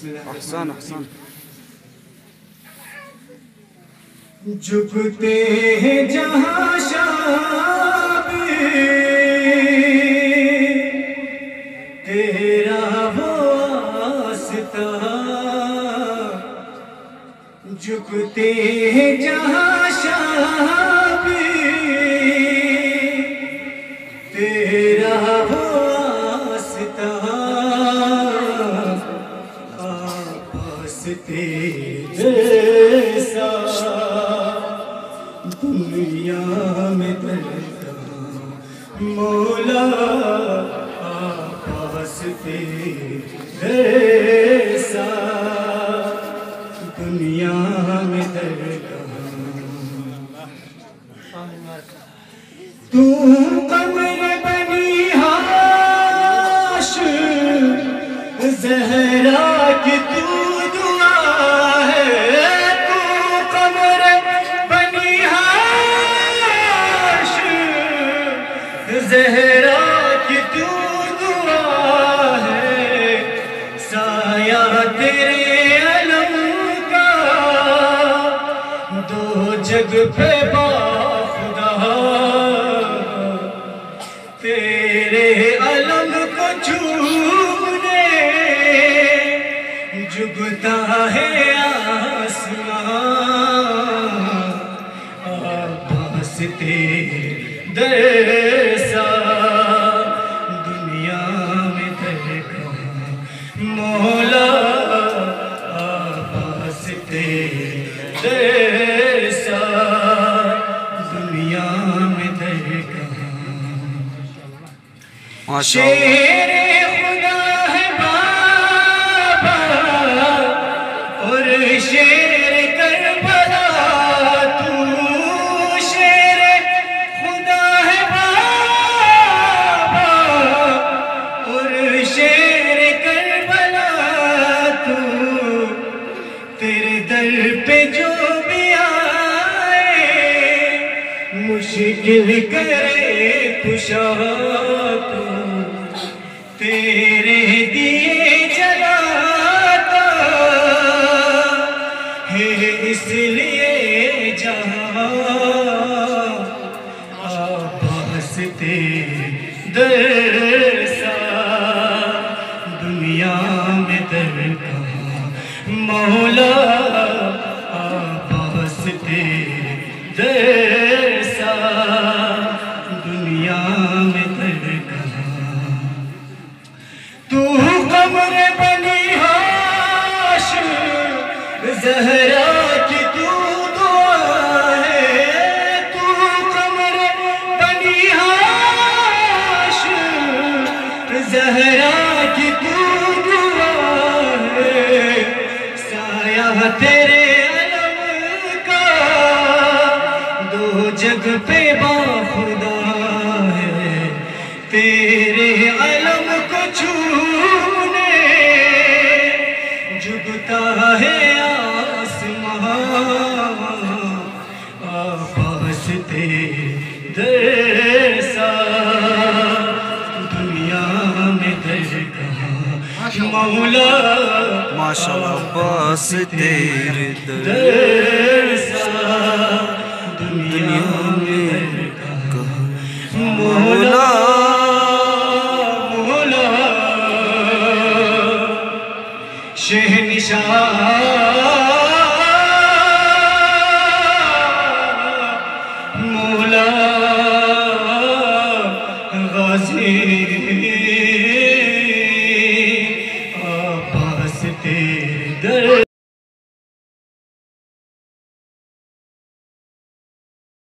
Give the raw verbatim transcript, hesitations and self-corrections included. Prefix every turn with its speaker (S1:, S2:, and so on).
S1: احسان احسان
S2: جھکتے ہیں جہاں شاب تیرا وہ واسطہ، جھکتے ہیں جہاں شاب تیرا وہ واسطہ، آپاس تیرے جیسا دنیا میں درتا مولا، آپاس تیرے جیسا دنیا میں درتا، تو قمر بنی ہاش زہرا کی تو دعا ہے، تو قمر بنی ہاش زہرا کی تو دعا ہے، سایہ تیرے علم کا دو جگ پہ باخدا، تیرے علم کو چھونے جھکتا ہے آسمان، آپاس تیرے جیسا دنیا میں دیکھا مولا، آپاس تیرے جیسا دنیا میں دیکھا، شیر خدا ہے بابا اور شیر کربلا، تو شیر خدا ہے بابا اور شیر کربلا، تو تیرے در پہ جو بھی آئے مشکل کرے کشا، تو تیرے دیے جلاتا ہے، اس لیے جہاں آپاس تیرے جیسا دنیا میں درکا مولا، آپاس تیرے جیسا دنیا میں درکا، تو قمر بنی ہاش زہرا کی تو دعا ہے، تو قمر بنی ہاش زہرا کی تو دعا ہے، سایہ تیرے علم کا دو جگ پہ باخدا ہے، تیرے علم کو چھونے جھکتا ہے آسمان، آپاس تیرے جیسا دنیا میں دیکھا مولا،
S1: ماشاءاللہ آپاس تیرے
S2: جیسا دنیا میں دیکھا مولا، شہنشاہ